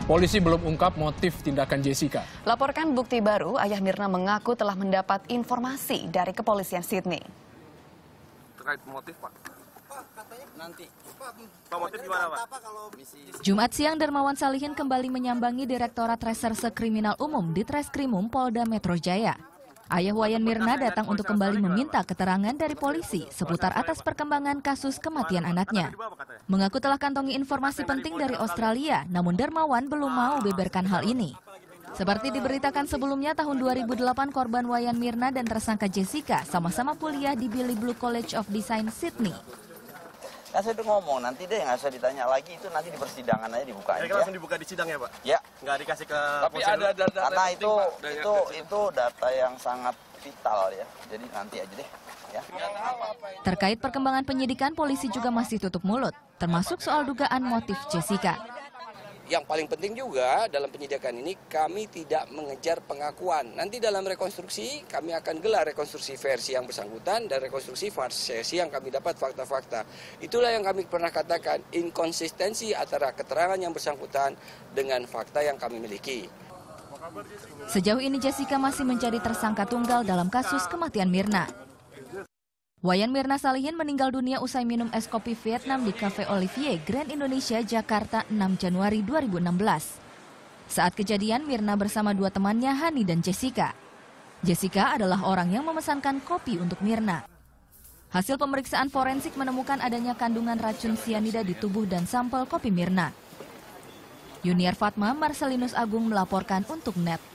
Polisi belum ungkap motif tindakan Jessica. Laporkan bukti baru, ayah Mirna mengaku telah mendapat informasi dari kepolisian Sydney. Terkait motif, Pak? Nanti. Pak, motif gimana, Pak? Jumat siang, Darmawan Salihin kembali menyambangi Direktorat Reserse Kriminal Umum di Treskrimum Polda Metro Jaya. Ayah Wayan Mirna datang untuk kembali meminta keterangan dari polisi seputar atas perkembangan kasus kematian anaknya. Mengaku telah kantongi informasi penting dari Australia, namun Darmawan belum mau beberkan hal ini. Seperti diberitakan sebelumnya, tahun 2008 korban Wayan Mirna dan tersangka Jessica sama-sama kuliah di Billy Blue College of Design, Sydney. Kan saya udah ngomong, nanti deh nggak usah ditanya lagi, itu nanti di persidangan aja dibuka aja. Langsung dibuka di sidang ya, Pak? Ya. Nggak dikasih ke Tapi ada data karena itu data yang sangat vital ya, jadi nanti aja deh. Ya. Terkait perkembangan penyidikan, polisi juga masih tutup mulut, termasuk soal dugaan motif Jessica. Yang paling penting juga dalam penyidikan ini kami tidak mengejar pengakuan. Nanti dalam rekonstruksi kami akan gelar rekonstruksi versi yang bersangkutan dan rekonstruksi versi yang kami dapat fakta-fakta. Itulah yang kami pernah katakan, inkonsistensi antara keterangan yang bersangkutan dengan fakta yang kami miliki. Sejauh ini Jessica masih menjadi tersangka tunggal dalam kasus kematian Mirna. Wayan Mirna Salihin meninggal dunia usai minum es kopi Vietnam di Cafe Olivier, Grand Indonesia, Jakarta 6 Januari 2016. Saat kejadian, Mirna bersama dua temannya, Hani dan Jessica. Jessica adalah orang yang memesankan kopi untuk Mirna. Hasil pemeriksaan forensik menemukan adanya kandungan racun sianida di tubuh dan sampel kopi Mirna. Yuniar Fatma, Marcelinus Agung melaporkan untuk NET.